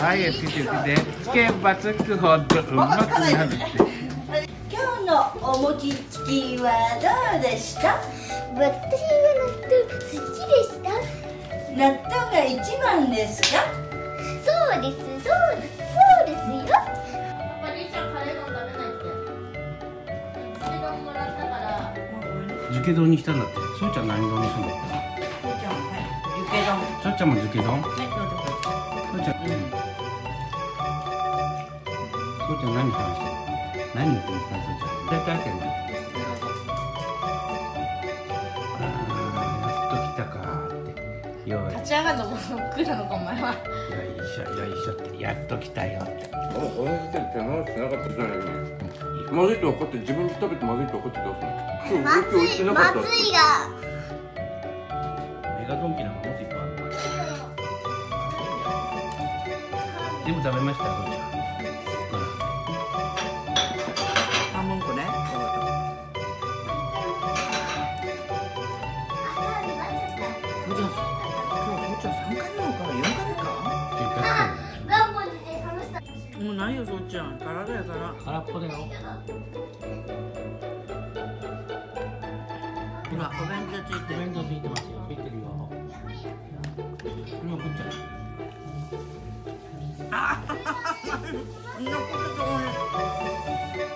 はい、つけてつけて。つけばつくほどうまくなるって。 今日のお餅つきはどうでした？ 私は納豆好きでした。 納豆が一番ですか？ そうです、そうです、そうですよ。 パパリちゃんカレー丼食べないって。カレー丼もらったから。 漬け丼にしたんだって。そうちゃん何丼にしたんだっそうちゃん、はい、ゆけ丼。 け？そうちゃんも漬け丼？ はい、どうぞ。 そうちゃん、そうちゃん何話してる？何言ってるんですか、そうちゃん。絶対入ってるんだ。やっと来たかーって。よい。 立ち上がるのも来るのかお前は。 よいしょよいしょってやっと来たよって。 もうこの時点で手直ししなかったじゃないの。まずいと分かって自分で食べてまずいと分かってどうするの？今日美味しくなかったって。 まずいが。 メガドンキなんかもっといっぱいあるから。全部食べましたよ、そうちゃん。 半分こね。今日3回目か4回目か？ ガンボで話した。 もうないよ、そうちゃん。体やから。 空っぽだよ。 ほら、お弁当ついてる。 お弁当ついてますよ。ついてるよ。今食っちゃう。 ああ、残ってた。